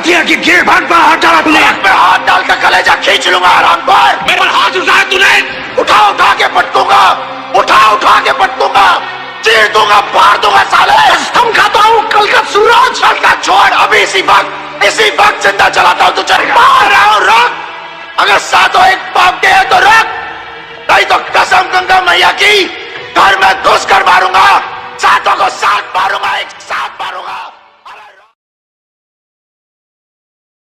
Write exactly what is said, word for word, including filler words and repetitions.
किया कि गिर भाग पर हाथ डाला तूने? मैं हाथ डाल कर कलेजा खींच लूंगा आराम पर। मेरे पर हाथ उठाया तूने? उठा उठा के पटकूंगा, उठा उठा के पटकूंगा, चीर दूंगा, फाड़ दूंगा साले। कसम खाता हूँ कल का सूरज। कल का छोड़, अभी इसी वक्त इसी वक्त जिंदा चलाता हूँ तुझे। मार रहा हूँ, रोक। अगर सातों एक पाप के है तो रोक, नहीं तो कसम गंगा मैया की